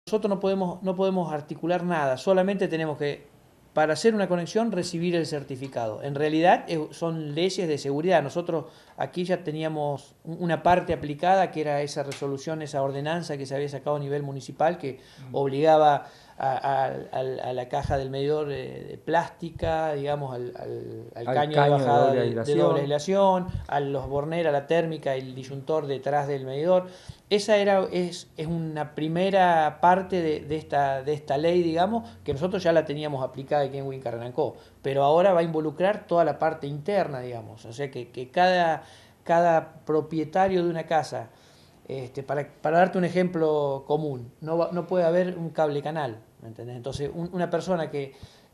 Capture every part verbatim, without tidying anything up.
Nosotros no podemos, no podemos articular nada, solamente tenemos que, para hacer una conexión, recibir el certificado. En realidad son leyes de seguridad. Nosotros aquí ya teníamos una parte aplicada, que era esa resolución, esa ordenanza que se había sacado a nivel municipal, que obligaba a, a, a la caja del medidor de, de plástica, digamos, al, al, al, al caño, caño de bajada de doble de, de doble aislación, aislación, a los borneras, a la térmica, el disyuntor detrás del medidor. Esa era, es, es una primera parte de, de, esta, de esta ley, digamos, que nosotros ya la teníamos aplicada aquí en Wincarnancó, pero ahora va a involucrar toda la parte interna, digamos, o sea que, que cada, cada propietario de una casa, este, para, para darte un ejemplo común, no, va, no puede haber un cable canal, ¿me entendés? Entonces un, una persona que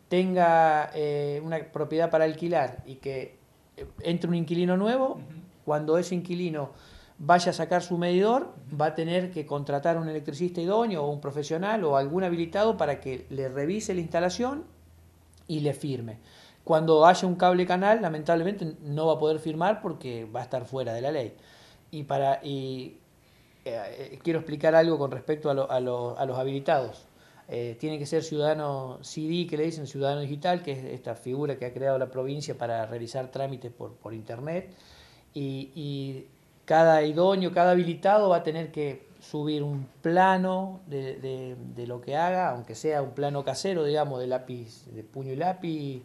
tenga eh, una propiedad para alquilar y que entre un inquilino nuevo, uh-huh. Cuando ese inquilino vaya a sacar su medidor, va a tener que contratar a un electricista idóneo o un profesional o algún habilitado para que le revise la instalación y le firme. Cuando haya un cable canal, lamentablemente no va a poder firmar porque va a estar fuera de la ley. Y, para, y eh, quiero explicar algo con respecto a, lo, a, lo, a los habilitados. Eh, tiene que ser ciudadano C D, que le dicen ciudadano digital, que es esta figura que ha creado la provincia para realizar trámites por, por internet. Y, y cada idóneo, cada habilitado va a tener que subir un plano de, de, de lo que haga, aunque sea un plano casero, digamos, de lápiz, de puño y lápiz,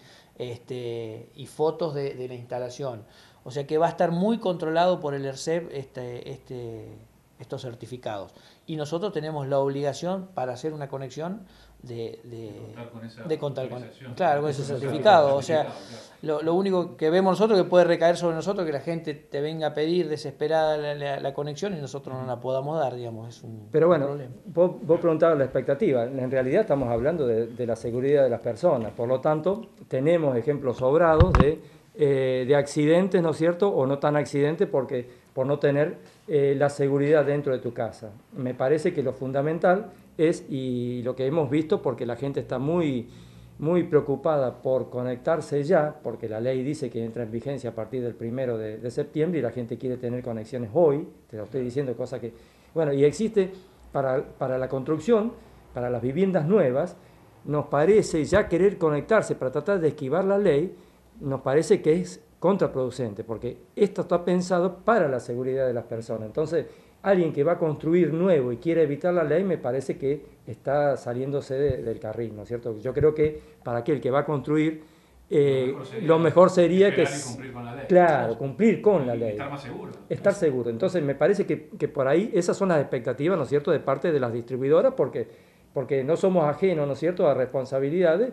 este, y fotos de, de la instalación. O sea que va a estar muy controlado por el ERCEP este, este, estos certificados. Y nosotros tenemos la obligación para hacer una conexión de, de, de contar con, esa de contar con, claro, con ese certificado. O sea, lo, lo único que vemos nosotros que puede recaer sobre nosotros, que la gente te venga a pedir desesperada la, la, la conexión y nosotros no la podamos dar, digamos, es un, Pero bueno, un problema. Vos, vos preguntabas la expectativa. En realidad estamos hablando de, de la seguridad de las personas. Por lo tanto, tenemos ejemplos sobrados de, eh, de accidentes, ¿no es cierto? O no tan accidentes porque, por no tener eh, la seguridad dentro de tu casa. Me parece que lo fundamental es, y lo que hemos visto, porque la gente está muy, muy preocupada por conectarse ya, porque la ley dice que entra en vigencia a partir del primero de, de septiembre y la gente quiere tener conexiones hoy. Te lo estoy diciendo, cosa que... Bueno, y existe para, para la construcción, para las viviendas nuevas, nos parece ya querer conectarse para tratar de esquivar la ley, nos parece que es contraproducente, porque esto está pensado para la seguridad de las personas. Entonces, alguien que va a construir nuevo y quiere evitar la ley, me parece que está saliéndose de, del carril, ¿no es cierto? Yo creo que para aquel que va a construir, eh, lo, mejor sería, lo mejor sería que... Cumplir con la ley. Claro, cumplir con y la ley. Estar más seguro. Estar seguro. Entonces, me parece que, que por ahí esas son las expectativas, ¿no es cierto?, de parte de las distribuidoras, porque, porque no somos ajenos, ¿no es cierto?, a responsabilidades.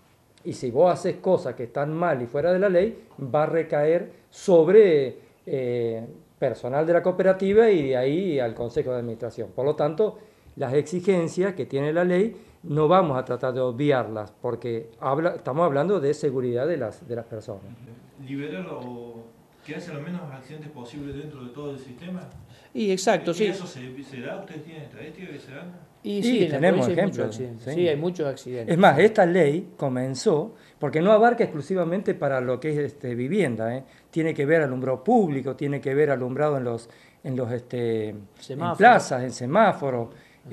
Y si vos haces cosas que están mal y fuera de la ley, va a recaer sobre eh, personal de la cooperativa y de ahí al Consejo de Administración. Por lo tanto, las exigencias que tiene la ley no vamos a tratar de obviarlas, porque habla, estamos hablando de seguridad de las, de las personas. ¿Liberar o que haya los menos accidentes posibles dentro de todo el sistema? Y exacto, ¿Y sí. ¿Eso se, se da? ¿Ustedes tienen estadísticas que se dan? Y sí, y tenemos ejemplos. Sí. sí, hay muchos accidentes. Es más, esta ley comenzó, porque no abarca exclusivamente para lo que es este, vivienda, ¿eh? Tiene que ver alumbrado público, tiene que ver alumbrado en los, en los este, en plazas, en semáforos,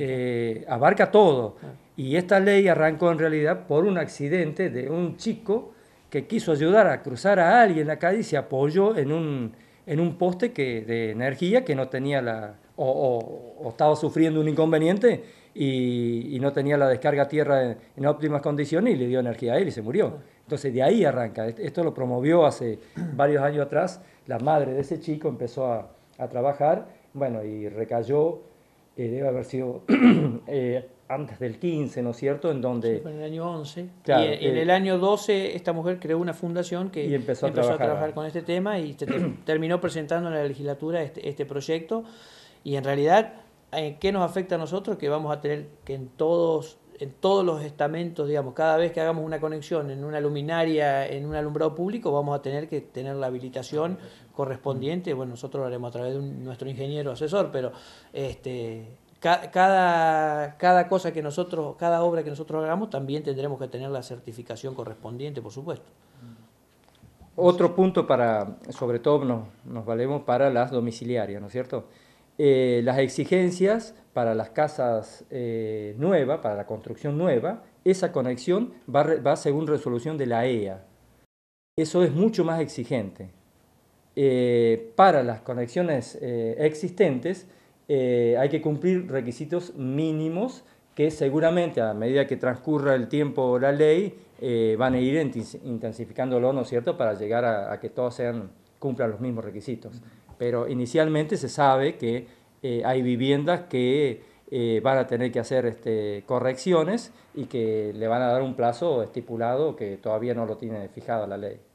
eh, abarca todo. Y esta ley arrancó en realidad por un accidente de un chico que quiso ayudar a cruzar a alguien en la calle y se apoyó en un, en un poste que, de energía que no tenía la... O, o, o estaba sufriendo un inconveniente y, y no tenía la descarga a tierra en, en óptimas condiciones y le dio energía a él y se murió. Entonces de ahí arranca. Esto lo promovió hace varios años atrás. La madre de ese chico empezó a, a trabajar, bueno, y recayó, eh, debe haber sido eh, antes del quince, ¿no es cierto? En donde... Sí, fue en el año once. Claro, y en, eh, en el año doce esta mujer creó una fundación que y empezó, a, empezó trabajar. a trabajar con este tema y te, terminó presentando en la legislatura este, este proyecto. Y en realidad, ¿qué nos afecta a nosotros? Que vamos a tener que en todos, en todos los estamentos, digamos, cada vez que hagamos una conexión en una luminaria, en un alumbrado público, vamos a tener que tener la habilitación correspondiente. Bueno, nosotros lo haremos a través de un, nuestro ingeniero asesor, pero este, ca, cada, cada cosa que nosotros, cada obra que nosotros hagamos, también tendremos que tener la certificación correspondiente, por supuesto. Otro punto para, sobre todo nos, nos valemos para las domiciliarias, ¿no es cierto? eh, las exigencias para las casas eh, nuevas, para la construcción nueva, esa conexión va, va según resolución de la E A. Eso es mucho más exigente. Eh, para las conexiones eh, existentes eh, hay que cumplir requisitos mínimos que seguramente a medida que transcurra el tiempo la ley eh, van a ir intensificándolo, ¿no es cierto?, para llegar a, a que todos sean, cumplan los mismos requisitos. Pero inicialmente se sabe que eh, hay viviendas que eh, van a tener que hacer este, correcciones y que le van a dar un plazo estipulado que todavía no lo tiene fijado la ley.